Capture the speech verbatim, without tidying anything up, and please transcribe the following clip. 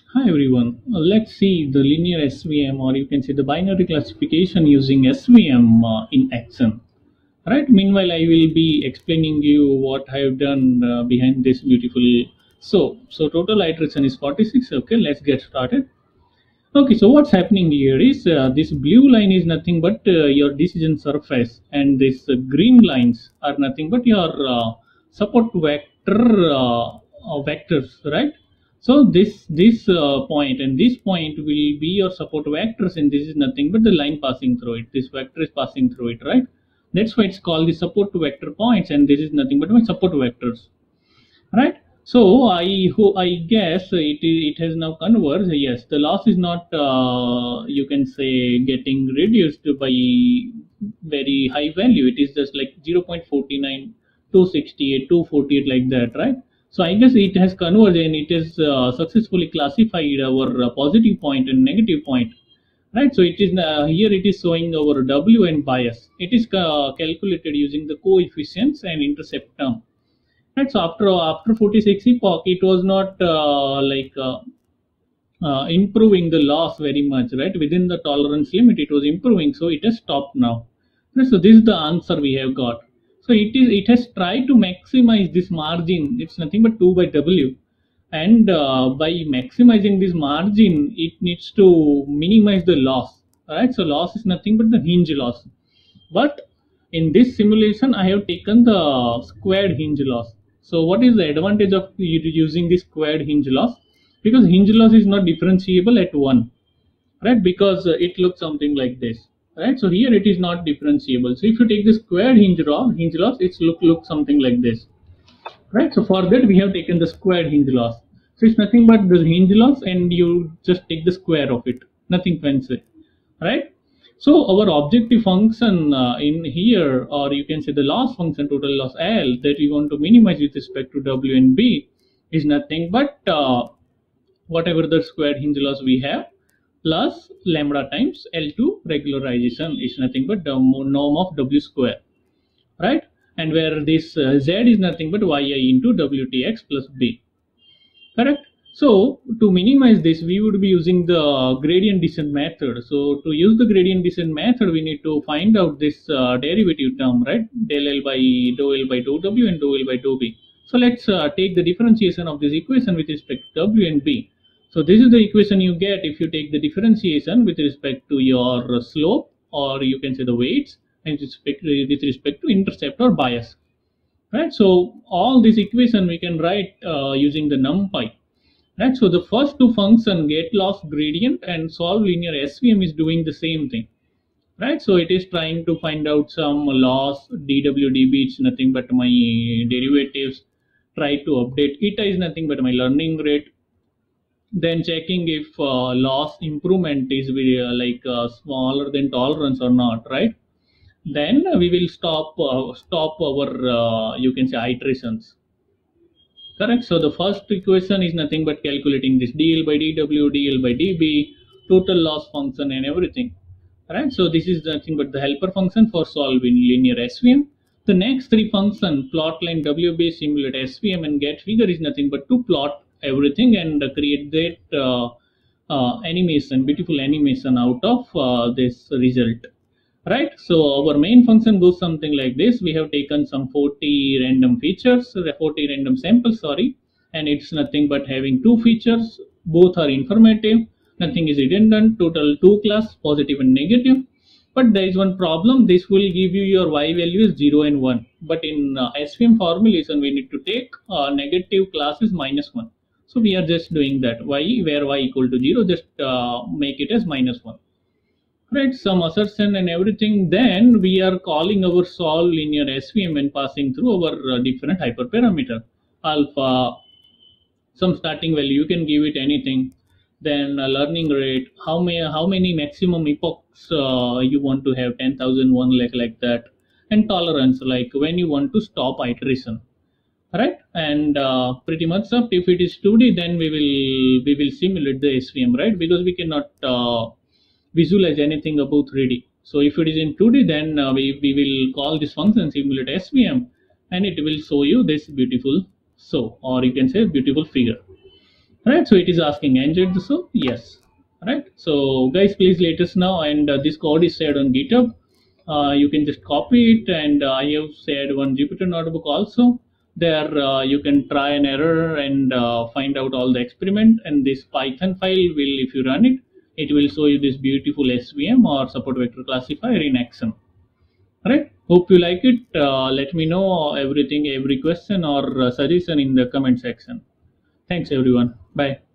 Hi everyone. Uh, let's see the linear S V M, or you can say the binary classification using S V M uh, in action. Right. Meanwhile, I will be explaining you what I have done uh, behind this beautiful. So, so total iteration is forty-six. Okay, let's get started. Okay, so what's happening here is uh, this blue line is nothing but uh, your decision surface, and these uh, green lines are nothing but your uh, support vector uh, uh, vectors, right? So this this uh, point and this point will be your support vectors, and this is nothing but the line passing through it. This vector is passing through it, right? That's why it's called the support vector points, and this is nothing but my support vectors, right? So I who I guess it it has now converged. Yes, the loss is not uh, you can say getting reduced by very high value. It is just like zero point four nine, two sixty-eight, two forty-eight, like that, right? So I guess it has converged, and it has uh, successfully classified our uh, positive point and negative point, right? So it is uh, here it is showing our W and bias. It is uh, calculated using the coefficients and intercept term. Right. So after after forty-six epoch, it was not uh, like uh, uh, improving the loss very much, right? Within the tolerance limit, it was improving, so it has stopped now. Right, so this is the answer we have got. So it is it has tried to maximize this margin. It's nothing but two by W, and uh, by maximizing this margin, it needs to minimize the loss. Right. So loss is nothing but the hinge loss. But in this simulation, I have taken the squared hinge loss. So what is the advantage of using the squared hinge loss? Because hinge loss is not differentiable at one, right? Because uh, it looks something like this, right? So here it is not differentiable. So if you take the squared hinge loss, hinge loss, it's look look something like this, right? So for that we have taken the squared hinge loss. So it's nothing but the hinge loss, and you just take the square of it, nothing fancy, right? So our objective function uh, in here, or you can say the loss function, total loss L, that we want to minimize with respect to W and B, is nothing but uh, whatever the squared hinge loss we have plus lambda times L two regularization is nothing but the norm of W square, right? And where this uh, Z is nothing but Yi into W T X plus B, correct? So to minimize this, we would be using the gradient descent method. So to use the gradient descent method, we need to find out this uh, derivative term, right? Del L by dou L by dou W and dou L by dou B. So let's uh, take the differentiation of this equation with respect to W and B. So this is the equation you get if you take the differentiation with respect to your slope, or you can say the weights, and with respect to, with respect to intercept or bias, right? So all this equation we can write uh, using the NumPy. Right, so the first two function, get loss gradient and solve linear S V M, is doing the same thing, right? So it is trying to find out some loss dw db. It's nothing but my derivatives. Try to update eta is nothing but my learning rate. Then checking if uh, loss improvement is very, uh, like uh, smaller than tolerance or not, right? Then we will stop uh, stop our uh, you can say iterations. Correct. So the first equation is nothing but calculating this dl by dw, dl by db, total loss function, and everything. Right. So this is nothing but the helper function for solving linear S V M. The next three function, plot line, W B, simulate S V M, and get figure, is nothing but to plot everything and create that uh, uh, animation, beautiful animation out of uh, this result. Right, so our main function goes something like this. We have taken some forty random features, forty random samples, sorry, and it's nothing but having two features. Both are informative, nothing is redundant. Total two class, positive and negative. But there is one problem. This will give you your y value is zero and one. But in uh, S V M formulation, we need to take uh, negative class is minus one. So we are just doing that. Y, where y equal to zero, just uh, make it as minus one. Right, some assertion and everything. Then we are calling our solve linear S V M and passing through our uh, different hyperparameter. Alpha, some starting value, you can give it anything. Then uh, learning rate, how many how many maximum epochs uh, you want to have, ten thousand, one lakh, like that. And tolerance, like when you want to stop iteration, right? And uh, pretty much up. If it is two D, then we will we will simulate the S V M, right? Because we cannot uh, visualize anything about three D. So if it is in two D, then uh, we, we will call this function simulate S V M, and it will show you this beautiful show, or you can say beautiful figure, right? So it is asking enjoyed the show, yes, right? So guys, please let us know. And uh, this code is shared on GitHub. Uh, you can just copy it, and uh, I have shared one Jupyter notebook also. There uh, you can try an error and uh, find out all the experiment, and this Python file will, if you run it, it will show you this beautiful S V M or support vector classifier in action. Right? Hope you like it. Uh, let me know everything, every question or uh, suggestion in the comment section. Thanks everyone. Bye.